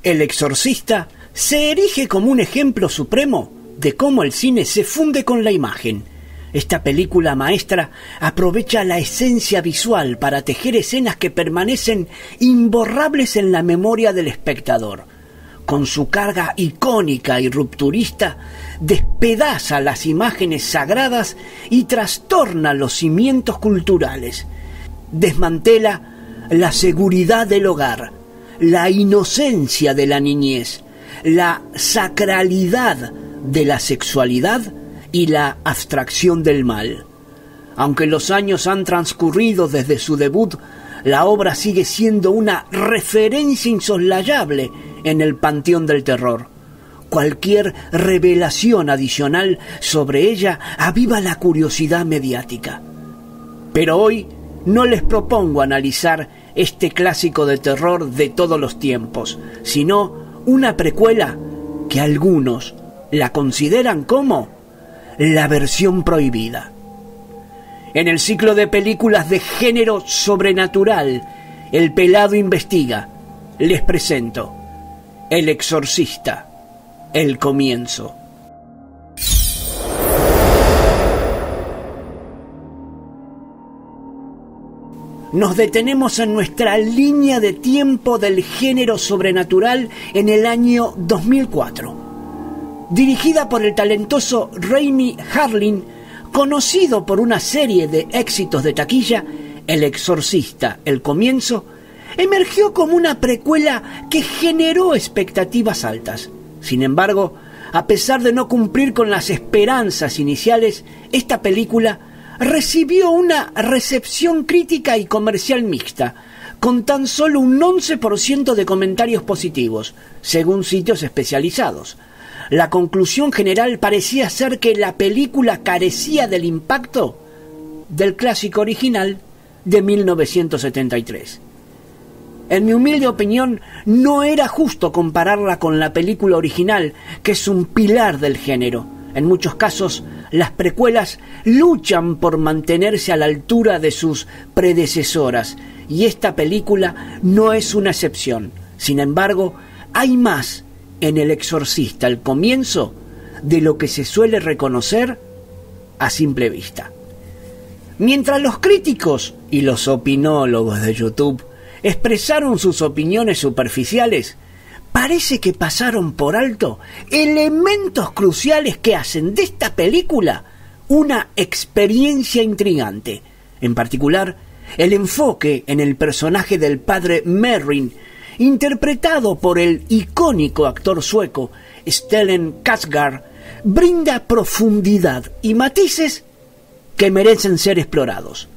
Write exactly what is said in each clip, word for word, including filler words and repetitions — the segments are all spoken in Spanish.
El Exorcista se erige como un ejemplo supremo de cómo el cine se funde con la imagen. Esta película maestra aprovecha la esencia visual para tejer escenas que permanecen imborrables en la memoria del espectador. Con su carga icónica y rupturista, despedaza las imágenes sagradas y trastorna los cimientos culturales. Desmantela la seguridad del hogar, la inocencia de la niñez, la sacralidad de la sexualidad y la abstracción del mal. Aunque los años han transcurrido desde su debut, la obra sigue siendo una referencia insoslayable en el panteón del terror. Cualquier revelación adicional sobre ella aviva la curiosidad mediática. Pero hoy no les propongo analizar este clásico de terror de todos los tiempos, sino una precuela que algunos la consideran como la versión prohibida. En el ciclo de películas de género sobrenatural, El Pelado Investiga, les presento El Exorcista, el comienzo. Nos detenemos en nuestra línea de tiempo del género sobrenatural en el año dos mil cuatro. Dirigida por el talentoso Renny Harlin, conocido por una serie de éxitos de taquilla, El Exorcista, el comienzo, emergió como una precuela que generó expectativas altas. Sin embargo, a pesar de no cumplir con las esperanzas iniciales, esta película recibió una recepción crítica y comercial mixta, con tan solo un once por ciento de comentarios positivos, según sitios especializados. La conclusión general parecía ser que la película carecía del impacto del clásico original de mil novecientos setenta y tres. En mi humilde opinión, no era justo compararla con la película original, que es un pilar del género. En muchos casos, las precuelas luchan por mantenerse a la altura de sus predecesoras, y esta película no es una excepción. Sin embargo, hay más en El Exorcista, el comienzo, de lo que se suele reconocer a simple vista. Mientras los críticos y los opinólogos de YouTube expresaron sus opiniones superficiales, parece que pasaron por alto elementos cruciales que hacen de esta película una experiencia intrigante. En particular, el enfoque en el personaje del padre Merrin, interpretado por el icónico actor sueco Stellan Skarsgård, brinda profundidad y matices que merecen ser explorados.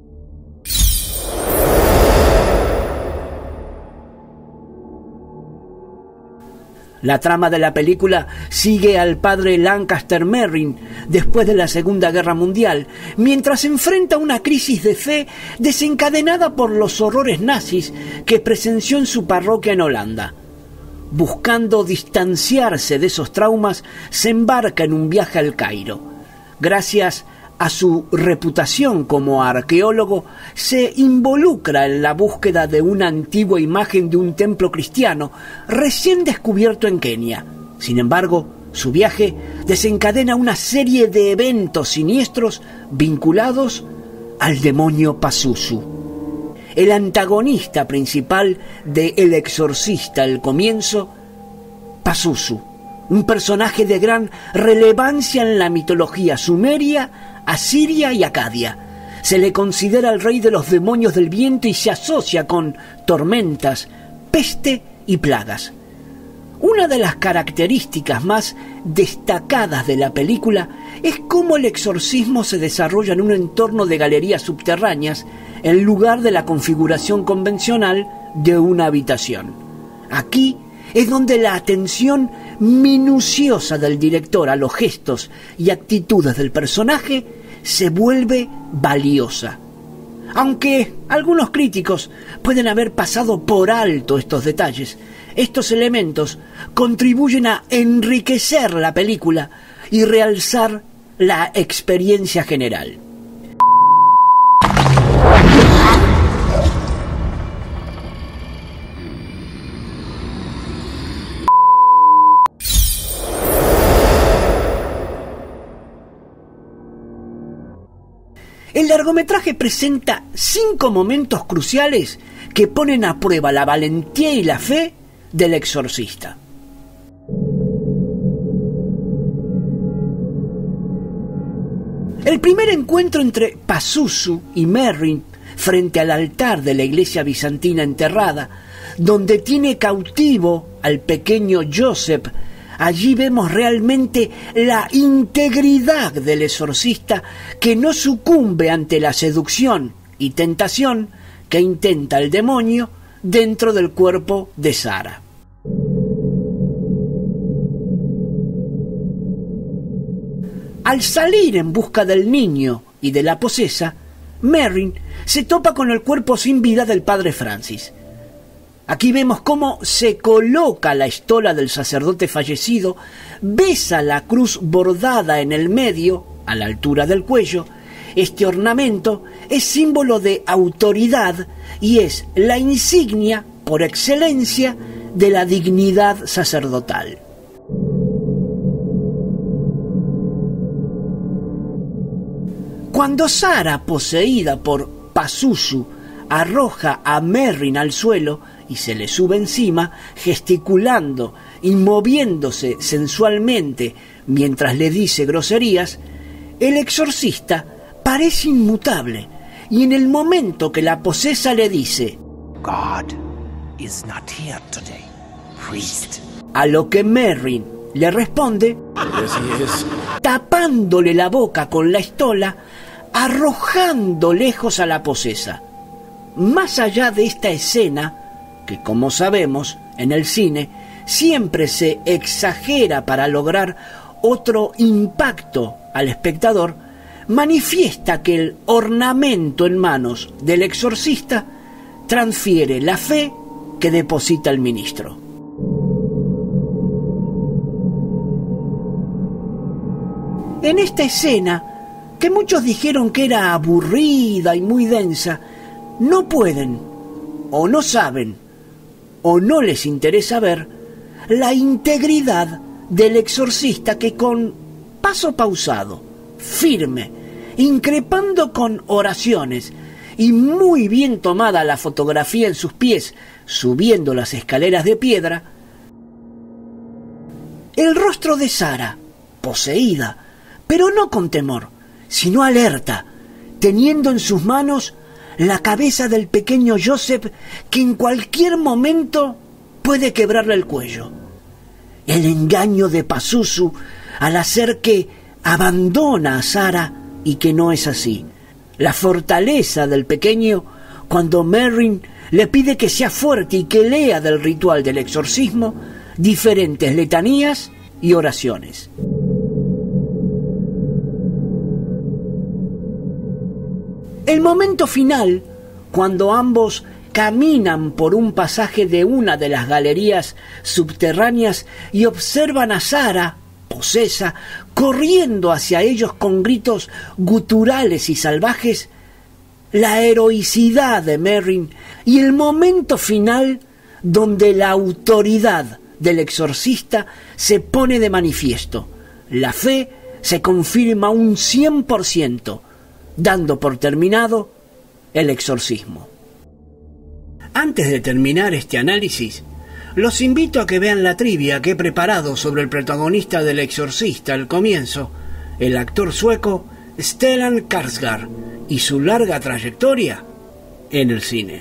La trama de la película sigue al padre Lancaster Merrin después de la Segunda Guerra Mundial, mientras enfrenta una crisis de fe desencadenada por los horrores nazis que presenció en su parroquia en Holanda. Buscando distanciarse de esos traumas, se embarca en un viaje al Cairo. Gracias a su reputación como arqueólogo, se involucra en la búsqueda de una antigua imagen de un templo cristiano recién descubierto en Kenia. Sin embargo, su viaje desencadena una serie de eventos siniestros vinculados al demonio Pazuzu. El antagonista principal de El Exorcista, el comienzo, Pazuzu, un personaje de gran relevancia en la mitología sumeria, asiria y acadia. Se le considera el rey de los demonios del viento y se asocia con tormentas, peste y plagas. Una de las características más destacadas de la película es cómo el exorcismo se desarrolla en un entorno de galerías subterráneas en lugar de la configuración convencional de una habitación. Aquí es donde la atención minuciosa del director a los gestos y actitudes del personaje se vuelve valiosa. Aunque algunos críticos pueden haber pasado por alto estos detalles, estos elementos contribuyen a enriquecer la película y realzar la experiencia general. El largometraje presenta cinco momentos cruciales que ponen a prueba la valentía y la fe del exorcista. El primer encuentro entre Pazuzu y Merrin frente al altar de la iglesia bizantina enterrada, donde tiene cautivo al pequeño Joseph. Allí vemos realmente la integridad del exorcista, que no sucumbe ante la seducción y tentación que intenta el demonio dentro del cuerpo de Sara. Al salir en busca del niño y de la posesa, Merrin se topa con el cuerpo sin vida del padre Francis. Aquí vemos cómo se coloca la estola del sacerdote fallecido, besa la cruz bordada en el medio, a la altura del cuello. Este ornamento es símbolo de autoridad y es la insignia por excelencia de la dignidad sacerdotal. Cuando Sara, poseída por Pazuzu, arroja a Merrin al suelo y se le sube encima, gesticulando y moviéndose sensualmente mientras le dice groserías, el exorcista parece inmutable, y en el momento que la posesa le dice God is not here today, priest, a lo que Merrin le responde, yes, he is, tapándole la boca con la estola, arrojando lejos a la posesa. Más allá de esta escena, que como sabemos en el cine siempre se exagera para lograr otro impacto al espectador, manifiesta que el ornamento en manos del exorcista transfiere la fe que deposita el ministro. En esta escena, que muchos dijeron que era aburrida y muy densa, no pueden, o no saben, o no les interesa ver la integridad del exorcista, que con paso pausado, firme, increpando con oraciones y muy bien tomada la fotografía en sus pies, subiendo las escaleras de piedra, el rostro de Sara, poseída, pero no con temor, sino alerta, teniendo en sus manos la cabeza del pequeño Joseph, que en cualquier momento puede quebrarle el cuello. El engaño de Pazuzu al hacer que abandona a Sara y que no es así. La fortaleza del pequeño cuando Merrin le pide que sea fuerte y que lea del ritual del exorcismo diferentes letanías y oraciones. El momento final, cuando ambos caminan por un pasaje de una de las galerías subterráneas y observan a Sara, posesa, corriendo hacia ellos con gritos guturales y salvajes, la heroicidad de Merrin y el momento final donde la autoridad del exorcista se pone de manifiesto. La fe se confirma un cien por ciento, dando por terminado el exorcismo. Antes de terminar este análisis, los invito a que vean la trivia que he preparado sobre el protagonista del exorcista al comienzo, el actor sueco Stellan Skarsgård, y su larga trayectoria en el cine.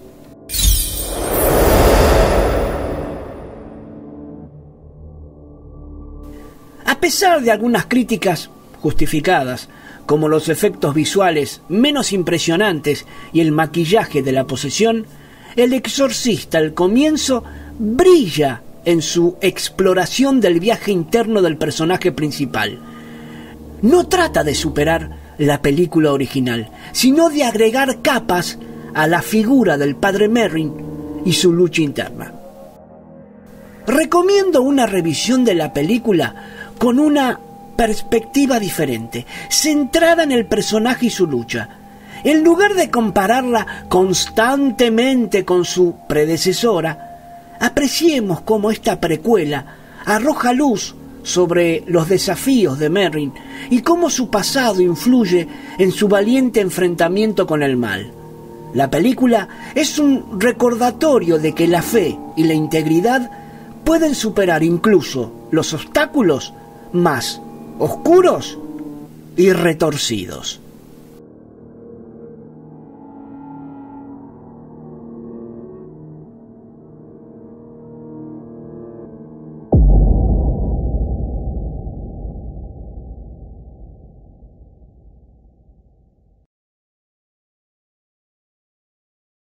A pesar de algunas críticas justificadas, como los efectos visuales menos impresionantes y el maquillaje de la posesión, el exorcista al comienzo brilla en su exploración del viaje interno del personaje principal. No trata de superar la película original, sino de agregar capas a la figura del padre Merrin y su lucha interna. Recomiendo una revisión de la película con una perspectiva diferente, centrada en el personaje y su lucha. En lugar de compararla constantemente con su predecesora, apreciemos cómo esta precuela arroja luz sobre los desafíos de Merrin y cómo su pasado influye en su valiente enfrentamiento con el mal. La película es un recordatorio de que la fe y la integridad pueden superar incluso los obstáculos más oscuros y retorcidos.